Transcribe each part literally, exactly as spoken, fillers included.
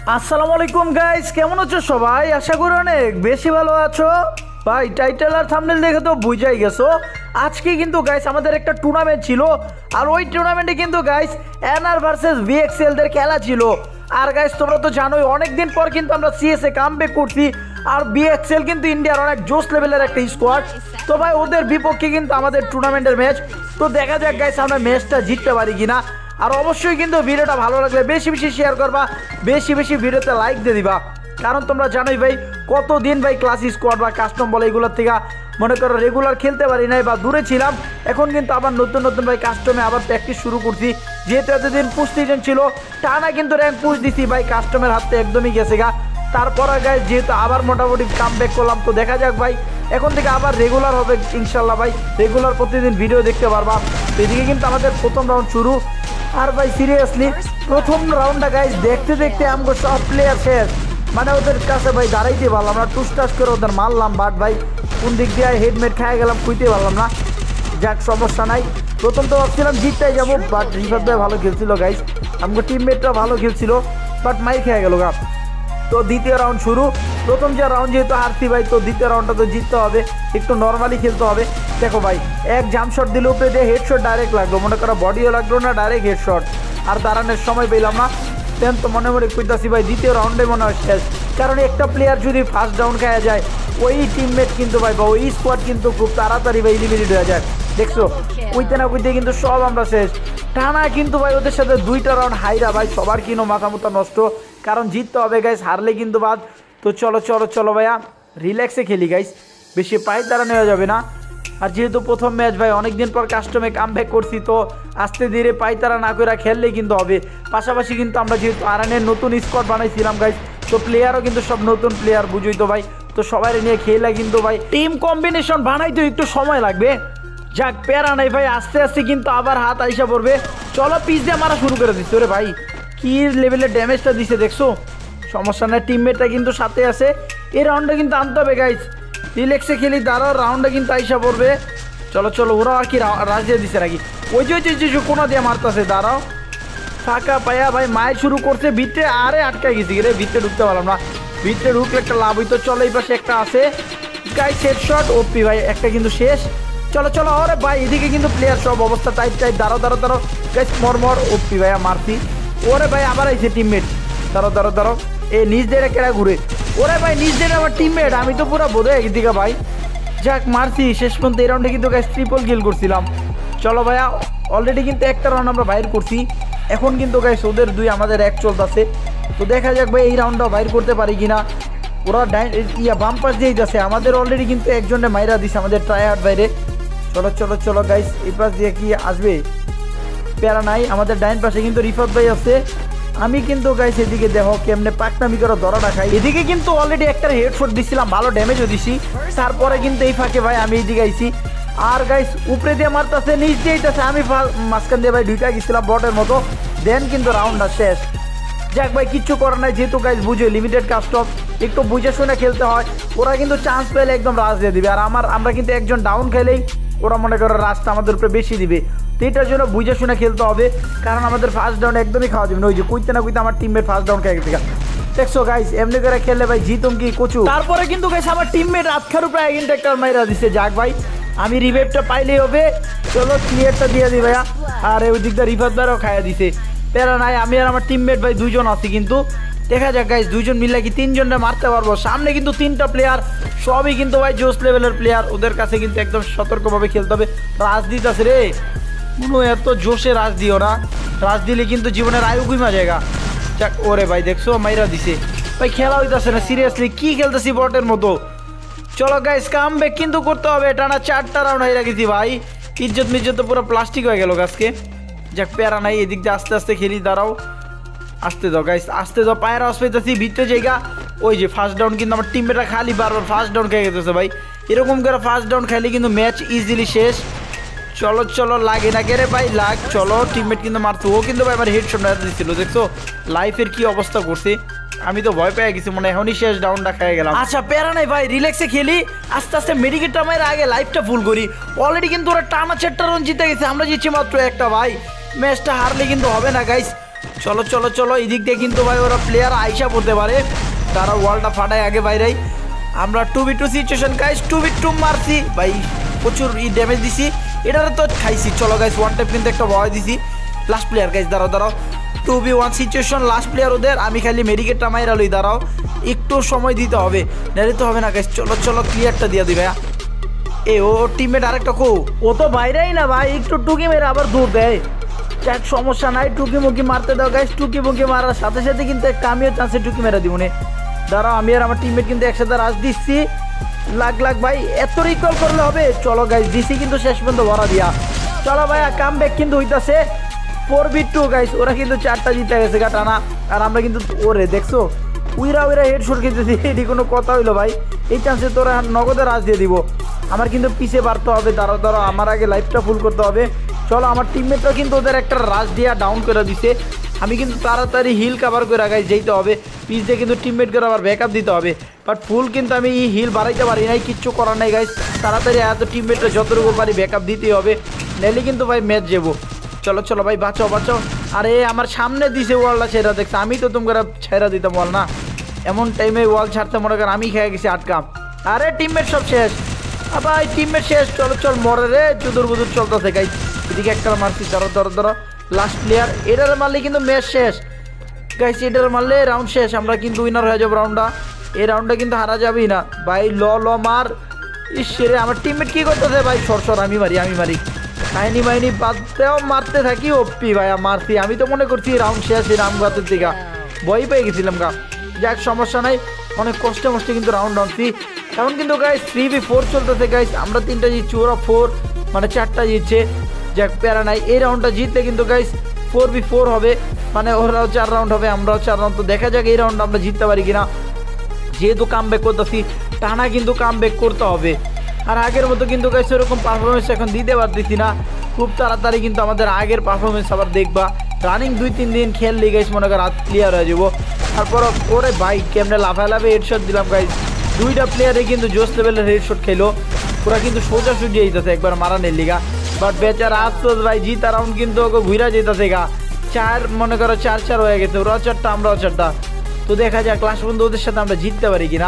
আসসালামু আলাইকুম গাইস, কেমন আছো সবাই? আশা করি অনেক বেশি ভালো আছো। ভাই টাইটেল আর থাম্বনেল দেখে তো বুঝাই গেছো আজকে কিন্তু গাইস আমাদের একটা টুর্নামেন্ট ছিল। আর ওই টুর্নামেন্টে কিন্তু গাইস এনআর ভার্সেস ভিএক্সএল দের খেলা ছিল। আর গাইস তোমরা তো জানোই অনেকদিন পর কিন্তু আমরা সিএসএ কামব্যাক করছি। আর ভিএক্সএল কিন্তু ইন্ডিয়ার অনেক জোস লেভেলের একটা স্কোয়াড। তো ভাই ওদের বিপক্ষে কিন্তু আমাদের টুর্নামেন্টের ম্যাচ। তো দেখা যাক গাইস আমরা ম্যাচটা জিততে পারি কিনা। আর অবশ্যই কিন্তু ভিডিওটা ভালো লাগলে বেশি বেশি শেয়ার করবা, বেশি বেশি ভিডিওতে লাইক দিয়ে দিবা। কারণ তোমরা জানোই ভাই কতদিন ভাই ক্লাস স্কোয়াড বা কাস্টম বলে এগুলোর থেকে মনে করো রেগুলার খেলতে পারি নাই বা দূরে ছিলাম। এখন কিন্তু আবার নতুন নতুন ভাই কাস্টমে আবার প্র্যাকটিস শুরু করছি। যেহেতু এতদিন পুশ সিজন ছিল টানা কিন্তু র্যাঙ্ক পুশ দিছি ভাই, কাস্টমের হাতে একদমই গেছে গা। তারপর গাইস যেহেতু আবার মোটামুটি কাম ব্যাক করলাম, তো দেখা যাক ভাই এখন থেকে আবার রেগুলার হবে ইনশাল্লাহ ভাই, রেগুলার প্রতিদিন ভিডিও দেখতে পারবা। এদিকে কিন্তু আমাদের প্রথম রাউন্ড শুরু। আর ভাই সিরিয়াসলি প্রথম রাউন্ডটা গাইস দেখতে দেখতে আমগো সব প্লেয়ার শেষ, মানে ওদের কাছে ভাই দাঁড়াইতে পারলাম না, টুসটাস করে ওদের মারলাম। বাট ভাই কোন দিক দিয়ে হেডমেট খাই গেলাম খুঁজতে পারলাম না। যাক সমস্যা নাই, প্রথম তো ভাবছিলাম জিতটাই যাবো, বাট রিফাত ভাই ভালো খেলছিল গাইস, আমগো টিমমেটরা ভালো খেলছিল, বাট মাই খেয়ে গেল গা। তো দ্বিতীয় রাউন্ড শুরু। প্রথম যে রাউন্ড যেহেতু হারছি ভাই, তো দ্বিতীয় রাউন্ডটা তো জিততে হবে, একটু নর্মালি খেলতে হবে। দেখো ভাই এক জাম্প শট দিলে উপরে দিয়ে হেডশট ডাইরেক্ট লাগলো, মনে করো বডিও লাগলো না, ডাইরেক্ট হেডশট। আর দাঁড়ানোর সময় পেলাম না। দেন তো মনে মনে কইতাছি ভাই দ্বিতীয় রাউন্ডে মনে হয় শেষ। কারণ একটা প্লেয়ার যদি ফার্স্ট ডাউন খাওয়া যায় ওই টিমমেট কিন্তু ভাই বা ওই স্কোয়াড কিন্তু খুব তাড়াতাড়ি ভাই এলিমিনেট হয়ে যায়। দেখছো কইতে না কইতে কিন্তু সব আমরা শেষ। টানা কিন্তু ভাই ওদের সাথে দুইটা রাউন্ড হাইরা ভাই, সবার কিন্তু মাথা মুথা নষ্ট। কারণ জিততে হবে গাইস, হারলে কিন্তু বাদ। তো চলো চলো চলো ভাইয়া রিল্যাক্সে খেলি গাইস, বেশি পাই তারা নেওয়া যাবে না। আর যেহেতু প্রথম ম্যাচ ভাই অনেকদিন পর কাস্টমে কামব্যাক করছি, তো আস্তে ধীরে পাই তারা না করে খেললে কিন্তু হবে। পাশাপাশি কিন্তু আমরা যেহেতু আরানের নতুন স্কোয়াড বানাইছিলাম গাইস, তো প্লেয়ারও কিন্তু সব নতুন প্লেয়ার, বুঝই তো ভাই। তো সবাই নিয়ে খেলা কিন্তু ভাই টিম কম্বিনেশন বানাইতে একটু সময় লাগবে। যাক প্যারা নাই ভাই, আস্তে আস্তে কিন্তু আবার হাত আইসা পড়বে। চলো পিস দিয়ে মারা শুরু করে দিচ্ছে। ওরে ভাই কি লেভেলের ড্যামেজটা দিছে দেখছো। সমস্যা নাই, টিমমেটটা কিন্তু সাথে আছে। এই রাউন্ডটা কিন্তু আনতে হবে গাইস, রিল্যাক্সে খেলি, দাঁড়াও রাউন্ডটা কিন্তু আইসা পড়বে। চলো চলো ওরা আর কি রাজ দিয়ে দিছে নাকি, ওই যে ওই যে কোনা দিয়ে মারতেছে। দাঁড়াও ফাঁকা পায়া ভাই মায়ের শুরু করছে ভিতরে, আরে আটকাই গেছি রে, ভিতরে ঢুকতে পারলাম না। ভিতরে ঢুকলে একটা লাভ হইতো। চলো এই পাশে একটা আছে গাইস হেডশট, ওপি ভাই একটা কিন্তু শেষ। চলো চলো আরে ভাই এদিকে কিন্তু প্লেয়ার সব অবস্থা টাইট টাইট। দাঁড়াও দাঁড়াও দাঁড়াও গাইস মর মর, ওপি ভাইয়া মারছি। ওরে ভাই আবার আইছে টিমমেট, দাঁড়াও দাঁড়াও দাঁড়াও এ নিজ দিয়ে কেড়া ঘুরে। ওরে ভাই নিজ দিয়ে আমার টিমমেট, আমি তো পুরো বোধ হয় একদিকে ভাই। যাক মারছি শেষ পর্যন্ত। এই রাউন্ডে কিন্তু গাইস ট্রিপল কিল করছিলাম। চলো ভাইয়া অলরেডি কিন্তু একটা রাউন্ড আমরা বাইর করছি। এখন কিন্তু গাইস ওদের দুই আমাদের এক চলতেছে। তো দেখা যাক ভাই এই রাউন্ডটাও বাইর করতে পারি কিনা। ওরা ডাইন ইয়া বাম পাশ দিয়েই যাচ্ছে, আমাদের অলরেডি কিন্তু একজনে মাইরা দিছে আমাদের ট্রাইহার্ড বাইরে। চলো চলো চলো গাইস এই পাশ দিয়ে কি আসবে প্যারা নাই। আমাদের ডাইন পাশে কিন্তু রিফাত ভাই আছে। আমি কিন্তু গাইস এদিকে দেখো কেমনে পাকনামি করে ধরাটা খাই। এদিকে কিন্তু অলরেডি একটা হেডশট দিছিলাম, ভালো ড্যামেজও দিছি। তারপরে কিন্তু এই ফাঁকে ভাই আমি এইদিকে আইছি। আর গাইস উপরে দিয়ে মারতেছে, নিচ দিয়ে আইতাছে, আমি মাঝখান দিয়ে ভাই ঢুকা গেছিলাম বটের মতো। দেন কিন্তু রাউন্ডটা শেষ। যাক ভাই কিচ্ছু করার নাই, যেহেতু গাইস বুঝে লিমিটেড কাস্টম একটু বুঝে শুনে খেলতে হয়। ওরা কিন্তু চান্স পেলে একদম রাজ দিয়ে দিবে। আর আমার আমরা কিন্তু একজন ডাউন খেলেই ওরা মনে করে রাজটা আমাদের উপরে বেশি দিবে। তো এটার জন্য বুঝে শুনে খেলতে হবে, কারণ আমাদের ফার্স্ট ডাউন একদমই খাওয়া যাবে না। ওই যে কুইতে না কুইতে আমার টিমমেট ফার্স্ট ডাউন খেয়ে গেছে। দেখছো গাইস এমনি করে খেললে ভাই জিতুম কি কচু। তারপরে কিন্তু গাইস আমার টিমমেট আটখার উপরে ইনটেক্টর মাইরা দিছে। যাক ভাই আমি রিভাইভটা পাইলেই হবে। চলো ক্লিয়ারটা দিয়ে দিই ভাইয়া। আর ওই দিকটা রিভাইভ দ্বারাও খাইয়া দিছে, প্যারা নাই। আমি আর আমার টিমমেট ভাই দুইজন আছি, কিন্তু দেখা যাক গাইস দুইজন মিলে কি তিনজনটা মারতে পারবো। সামনে কিন্তু তিনটা প্লেয়ার, সবই কিন্তু ভাই জোস লেভেলের প্লেয়ার। ওদের কাছে কিন্তু একদম সতর্কভাবে খেলতে হবে। রাজ দিতে আছে রে, মনে এত জোশে রাজ দিও না, রাজ দিলে কিন্তু জীবনের আয়ু কমা জায়গা। যাক ওরে ভাই দেখছো মাইরা দিছে ভাই, খেলা হইতাছে না সিরিয়াসলি, কি খেলতেছি বটের মতো। চলো গাইস কাম ব্যাক কিন্তু করতে হবে। টানা চারটা রাউন্ড হয়ে গেছি ভাই, ইজ্জত মিজ্জত তো পুরো প্লাস্টিক হয়ে গেল গাছকে। যাক প্যারা নাই, এদিক দিয়ে আস্তে আস্তে খেলি। দাঁড়াও আসতে দাও গাইস, আসতে দাও। পায়ের আওয়াজ পাইতেছি ভিতরে জায়গা। ওই যে ফার্স্ট ডাউন কিন্তু আমার টিমমেটরা খালি বারবার ফার্স্ট ডাউন খেয়ে গেছে ভাই। এরকম করে ফার্স্ট ডাউন খেলে কিন্তু ম্যাচ ইজিলি শেষ। চলো চলো লাগে না কে রে ভাই লাগ। চলো টিমমেট কিন্তু মারতো, ও কিন্তু ভাই আমার হেডশট মারা দিচ্ছিল। দেখছো লাইফের কি অবস্থা করছে, আমি তো ভয় পেয়ে গেছি, মনে এখনই শেষ ডাউনটা খেয়ে গেলাম। আচ্ছা প্যারা নাই ভাই, রিল্যাক্সে খেলি, আস্তে আস্তে মেডিকেটটা মেরে আগে লাইফটা ফুল করি। অলরেডি কিন্তু ওরা টানা চারটা রান জিতে গেছে, আমরা জিতছি মাত্র একটা ভাই। ম্যাচটা হারলে কিন্তু হবে না গাইস, চলো চলো চলো, এই দিক দিয়ে কিন্তু ভাই ওরা প্লেয়ার আইসা পড়তে পারে, তারা ওয়ালটা ফাটায় আগে বাইরেই। আমরা two B two situation guys, two B two মারছি ভাই, প্রচুর ই ড্যামেজ দিছি, এটারও তো খাইছি। চলো গাইস ওয়ান টাইপ কিন্তু একটা ভয় দিছি। লাস্ট প্লেয়ার গাইস, দাঁড়াও দাঁড়াও, two B one situation, last player ওদের। আমি খালি মেডিকেটটা মাইরা লই, দাঁড়াও একটু সময় দিতে হবে, নাহলে তো হবে না গাইস। চলো চলো ক্লিয়ারটা দিয়ে দিবে। এ ও টিমমেট আরেকটা কো, ও তো বাইরেই না ভাই, একটু টুকি মেরে আবার দূর দেয়। যাক সমস্যা নাই, টুকি মুকি মারতে দাও গাইস। টুকি মুকি মারার সাথে সাথে কিন্তু একটা আমিও চান্সে টুকি মেরে দিব নে। দাঁড়াও আমি আর আমার টিমমেট কিন্তু একসাথে রাশ দিচ্ছি। লাগ লাগ ভাই, এত রিকল করলে হবে? চলো গাইস দিছি কিন্তু শেষ পর্যন্ত ভরা দিয়া। চলো ভাইয়া কাম ব্যাক কিন্তু হইতাছে। ফোর বি টু গাইস, ওরা কিন্তু চারটা জিতে গেছে গা টানা, আর আমরা কিন্তু ওরে দেখছো উইরা উইরা হেডশট খেতেছি। এটি কোনো কথা হইলো ভাই? এই চান্সে তোরা নগদে রাশ দিয়ে দিব। আমার কিন্তু পিছে বাড়তে হবে, দাঁড়াও দাঁড়াও, আমার আগে লাইফটা ফুল করতে হবে। চলো আমার টিমমেটরা কিন্তু ওদের একটা রাশ দিয়া ডাউন করে দিছে। আমি কিন্তু তাড়াতাড়ি হিল কাভার করে গাইস যেতে হবে, পিছ দিয়ে কিন্তু টিমমেট করে আবার ব্যাকআপ দিতে হবে। বাট ফুল কিন্তু আমি এই হিল বাড়াইতে পারি নাই, কিচ্ছু করার নাই গাইস। তাড়াতাড়ি এত টিমমেটরা যতটুকু পারি ব্যাকআপ দিতেই হবে, নাইলে কিন্তু ভাই ম্যাচ যাবো। চলো চলো ভাই বাঁচাও বাঁচাও। আরে আমার সামনে দিছে ওয়ালটা, সেটা দেখছে, আমি তো তোমরা ছেড়া দিতাম ওয়াল না, এমন টাইমে ওয়াল ছাড়তে মনে করেন আমি খেয়ে গেছি আটকাম। আরে টিমমেট সব শেষ ভাই, টিমমেট শেষ। চলো চল মরে রে, চুদুর বুদুর চলতেছে গাইস। এদিকে একটা মারছি, ধরো ধরো ধরো, লাস্ট প্লেয়ার। এটার মারলে কিন্তু ম্যাচ শেষ গাইস, এটার মারলে রাউন্ড শেষ, আমরা কিন্তু উইনার হয়ে যাবো রাউন্ডটা। এই রাউন্ডটা কিন্তু হারা যাবেই না ভাই। ল ল মার। ইসরে আমার টিমমেট কি করতেছে ভাই? সর সর, আমি মারি আমি মারি, কাহিনি মাইনি বাদতেও মারতে থাকি। ওপি ভাইয়া মারছি, আমি তো মনে করছি রাউন্ড শেষ এই রাউন্ড গাতের দিকে, ভয় পেয়ে গেছিলাম গা। যাক সমস্যা নাই, অনেক কষ্টে মষ্টে কিন্তু রাউন্ড আনছি। এখন কিন্তু গাইস থ্রি বি ফোর চলতেছে গাইস, আমরা তিনটা জিতছি, ওরা ফোর মানে চারটা জিতছে। যাক প্যারা নাই, এই রাউন্ডটা জিতলে কিন্তু গাইস ফোর বি ফোর হবে, মানে ওরাও চার রাউন্ড হবে আমরাও চার রাউন্ড। তো দেখা যাক এই রাউন্ড আমরা জিততে পারি কিনা। যেহেতু কাম ব্যাক করতেছি টানা কিন্তু কাম ব্যাক করতে হবে। আর আগের মতো কিন্তু গাইস এরকম পারফরমেন্স এখন দিতে পারতেছি না, খুব তাড়াতাড়ি কিন্তু আমাদের আগের পারফরমেন্স আবার দেখবা। রানিং দুই তিন দিন খেললে গাইস মনে কর রাত ক্লিয়ার হয়ে যাবো। তারপর ওরে ভাই কেমনে লাফায় লাফে হেডশট দিলাম গাইস, দুইটা প্লেয়ারে কিন্তু জোস লেভেলের হেডশট খেলো। ওরা কিন্তু সোজা সুজি যেতেছে একবার মারানের লিগা, বাট বেচারা আফসোস ভাই, জিতা রাউন্ড কিন্তু ওকে ঘুরা যেতেছে গা। চার মনে করো চার চার হয়ে গেছে, ওরা চারটা আমরাও চারটা। তো দেখা যাক লাস্ট পর্যন্ত ওদের সাথে আমরা জিততে পারি কিনা।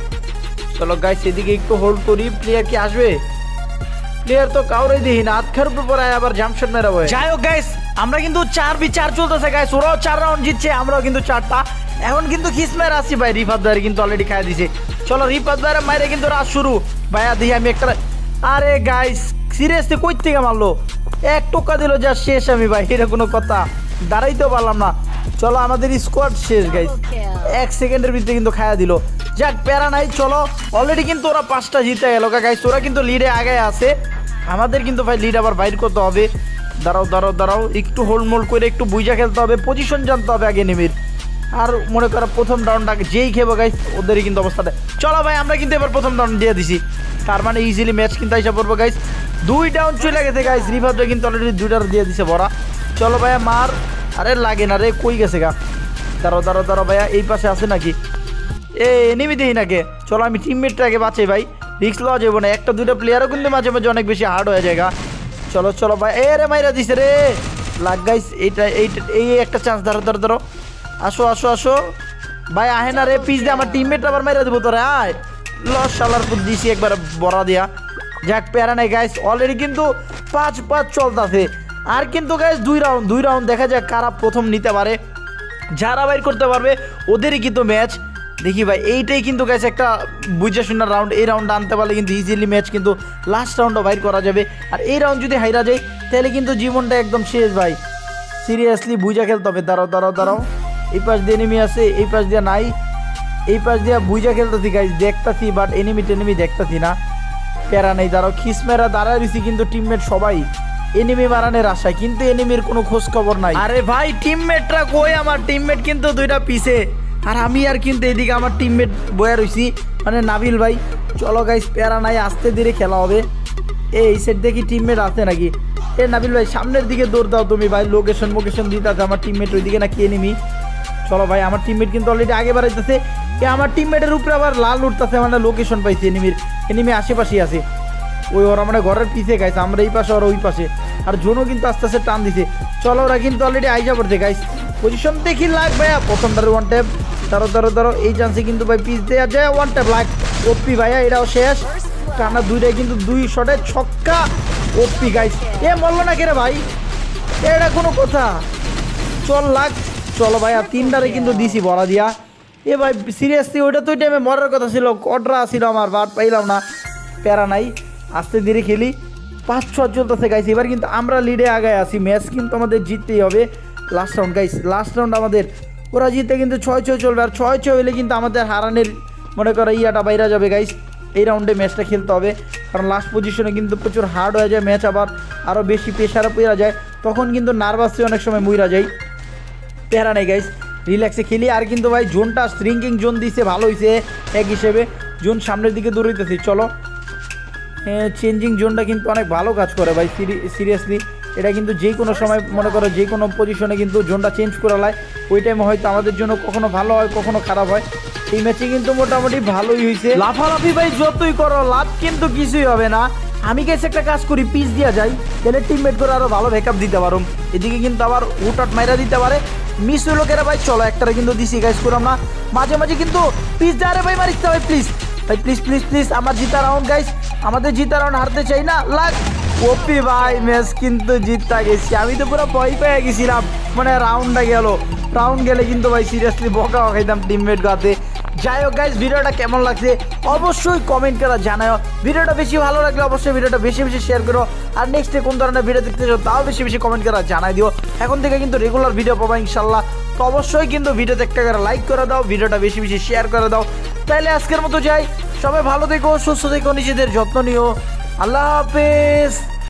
চলো গাইস এদিকে একটু হোল্ড করি, প্লেয়ার কি আসবে? প্লেয়ার তো কাউরে দেখি না, আটখার উপর পরে আবার জাম্পশট মেরাবো। যাই হোক গাইস আমরা কিন্তু চার বি চার চলতেছে গাইস, ওরাও চার রাউন্ড জিতছে, আমরাও কিন্তু চারটা। এখন কিন্তু খিসমের আসছি ভাই, রিফাত ভাইয়ের কিন্তু অলরেডি খাই দিছে। চলো রিফাত ভাইয়ের মাইরে কিন্তু রাত শুরু। ভাইয়া দেখি আমি একটা, আরে গাইস সিরিয়াসলি কই থেকে মারলো? এক টোকা দিল যা শেষ আমি ভাই, এটা কোনো কথা? দাঁড়াইতেও পারলাম না। চলো আমাদের স্কোয়াড শেষ গাইস, এক সেকেন্ডের ভিতরে কিন্তু খায়া দিল। যাক প্যারা নাই, চলো অলরেডি কিন্তু ওরা পাঁচটা জিতে গেল গাইস, ওরা কিন্তু লিডে আগে আছে। আমাদের কিন্তু ভাই লিড আবার বাইর করতে হবে। দাঁড়াও দাঁড়াও দাঁড়াও, একটু হোলমোল করে একটু বুঝা খেলতে হবে, পজিশন জানতে হবে আগে নেমির। আর মনে করো প্রথম রাউন্ডটাকে যেই খেবো গাইস ওদেরই কিন্তু অবস্থাটা। চলো ভাই আমরা কিন্তু এবার প্রথম রাউন্ড দিয়ে দিছি, তার মানে ইজিলি ম্যাচ কিন্তু আইসা পড়বো গাইস। দুই ডাউন চলে গেছে গাইস, রিভার কিন্তু অলরেডি দুইটা দিয়ে দিছে ভরা। চলো ভাইয়া মার। আরে লাগে না রে, কই গেছে গা? দাঁড়াও দাঁড়াও দাঁড়াও ভাইয়া, এই পাশে আছে নাকি? এ এনিমি দেখি নাকি? চলো আমি টিমমেটটাকে বাঁচাই ভাই, রিক্স লওয়া যাবো না। একটা দুটো প্লেয়ারও কিন্তু মাঝে মাঝে অনেক বেশি হার্ড হয়ে যায় গা। চলো চলো ভাই, এ রে মাইরা দিছে রে, লাগ গাইস। এইটা এইটা এই একটা চান্স, ধরো ধরো ধরো, আসো আসো আসো ভাই, আহে না রে পিস দিয়ে, আমার টিমমেট আবার মাইরা দেবো তোরা। আয় লস শালার পুত দিছি একবার বড়া দিয়া। যাক প্যারা নাই গাইস, অলরেডি কিন্তু পাঁচ পাঁচ চলতেছে। আর কিন্তু গাইস দুই রাউন্ড দুই রাউন্ড দেখা যাক কারা প্রথম নিতে পারে। যারা বাইর করতে পারবে ওদেরই কিন্তু ম্যাচ। দেখি ভাই এইটাই কিন্তু গাইস একটা বুঝে শোনার রাউন্ড, এই রাউন্ডটা আনতে পারলে কিন্তু ইজিলি ম্যাচ কিন্তু লাস্ট রাউন্ডও বাইর করা যাবে। আর এই রাউন্ড যদি হাইরা যায় তাহলে কিন্তু জীবনটা একদম শেষ ভাই, সিরিয়াসলি বুঝা খেলতে হবে। দাঁড়াও দাঁড়াও দাঁড়াও, এই পাশ দিয়ে এনিমি আছে, এই পাশ দিয়ে নাই, এই পাশ দিয়ে বুঝা খেলতেছি গাইস, দেখতেছি বাট এনিমি টেনিমি দেখতেছি না। প্যারা নেই, দাঁড়াও খিসমেরা দাঁড়ায় রয়েছি কিন্তু টিমমেট সবাই এনিমি মারানের আশায়, কিন্তু এনিমির কোনো খোঁজ খবর নাই। আরে ভাই টিমমেটরা কই? আমার টিমমেট কিন্তু দুইটা পিছে, আর আমি আর কিন্তু এদিকে আমার টিমমেট বয়া রয়েছি, মানে নাবিল ভাই। চলো গাইস প্যারা নাই, আস্তে ধীরে খেলা হবে। এই সেট দেখি টিমমেট আছে নাকি? এ নাবিল ভাই সামনের দিকে দৌড় দাও তুমি ভাই, লোকেশন মোকেশন দিতে আছে আমার টিমমেট ওইদিকে নাকি এনিমি। চলো ভাই আমার টিমমেট কিন্তু অলরেডি আগে বাড়াইতেছে। এ আমার টিমমেটের উপরে আবার লাল উঠতেছে, মানে লোকেশন পাইছে এনিমির, এনিমি আশেপাশেই আছে। ওই ওরা মানে ঘরের পিছিয়ে গাইছে, আমরা এই পাশে ওরা ওই পাশে। আর জোনও কিন্তু আস্তে আস্তে টান দিছে। চলো ওরা কিন্তু অলরেডি আইসা পড়ছে গাইস, পজিশন দেখি লাগ ভাইয়া, প্রথমটার ওয়ান ট্যাপ, ধরো ধরো ধরো, এই চান্সে কিন্তু ভাই পিস দেওয়া যায়, ওয়ান ট্যাপ লাগ, ওপি ভাইয়া, এটাও শেষ, টানা দুইটাই কিন্তু দুই শটে ছক্কা, ওপি গাইস, এ মরলো না কেরে ভাই, এটা কোনো কথা, চল লাগ, চলো ভাইয়া, তিনটারে কিন্তু দিছি ভরা দিয়া, এ ভাই সিরিয়াসলি ওইটা তো ওই টাইমে মরার কথা ছিল, কডরা ছিল আমার, বাট পাইলাম না, প্যারা নাই, আস্তে ধীরে খেলি, পাঁচ ছ চলতেছে গাইস, এবার কিন্তু আমরা লিডে আগায় আসি, ম্যাচ কিন্তু আমাদের জিততেই হবে, last round guys, last round আমাদের, ওরা জিতে কিন্তু ছয় ছয় চলবে, আর ছয় ছয় হলে কিন্তু আমাদের হারানের মনে করো ইয়াটা বাইরা যাবে গাইস, এই রাউন্ডে ম্যাচটা খেলতে হবে, কারণ লাস্ট পজিশনে কিন্তু প্রচুর হার্ড হয়ে যায় ম্যাচ, আবার আরও বেশি প্রেশারে পড়া যায়, তখন কিন্তু নার্ভাসে অনেক সময় মুইরা যায়, প্যারা নেই গাইস, রিল্যাক্সে খেলি, আর কিন্তু ভাই জোনটা স্ট্রিঙ্কিং জোন দিছে, ভালো হয়েছে এক হিসেবে, জোন সামনের দিকে দৌড়াইতেছি, চলো চেঞ্জিং জোনটা কিন্তু অনেক ভালো কাজ করে ভাই, সিরিয়াসলি এটা কিন্তু যে কোনো সময় মনে করো যে কোনো পজিশনে কিন্তু জোনটা চেঞ্জ করা হয়, ওই টাইমে হয়তো আমাদের জন্য কখনো ভালো হয় কখনো খারাপ হয়, এই ম্যাচে কিন্তু মোটামুটি ভালোই হয়েছে, লাফালাফি ভাই যতই করো লাভ কিন্তু কিছুই হবে না, আমি গেছে একটা কাজ করি, পিস দিয়া যাই, তাহলে টিমমেট করে আরও ভালো ব্যাকআপ দিতে পারো, এদিকে কিন্তু আবার উটাট মাইরা দিতে পারে, মিস হইলো কেরা ভাই, চলো একটারে কিন্তু দিছি গাইস করলাম না, মাঝে মাঝে কিন্তু পিস দেওয়া রে ভাই, মারিস ভাই প্লিজ ভাই, প্লিজ প্লিজ প্লিজ, আমার জিতা রাউন্ড গাইস, আমাদের জিতা রাউন্ড হারতে চাই না, লাগ, ওপি ভাই ম্যাচ কিন্তু জিততে গেছি, আমি তো পুরো ভয় পেয়ে গেছিলাম, মানে রাউন্ডটা গেল, রাউন্ড গেলে কিন্তু ভাই সিরিয়াসলি বকা খাইতাম টিমমেট গাতে, যাই হোক গাইস, ভিডিওটা কেমন লাগছে অবশ্যই কমেন্ট করে জানাও, ভিডিওটা বেশি ভালো লাগলে অবশ্যই ভিডিওটা বেশি বেশি শেয়ার করো, আর নেক্সটে কোন ধরনের ভিডিও দেখতে চাও তাও বেশি বেশি কমেন্ট করে জানাই দিও, এখন থেকে কিন্তু রেগুলার ভিডিও পাবো ইনশাল্লাহ, তো অবশ্যই কিন্তু ভিডিওতে একটা করে লাইক করে দাও, ভিডিওটা বেশি বেশি শেয়ার করে দাও, তাইলে আজকের মতো যাই, সবাই ভালো থেকো, সুস্থ থেকো, নিজেদের যত্ন নিও, আল্লাহ হাফেজ।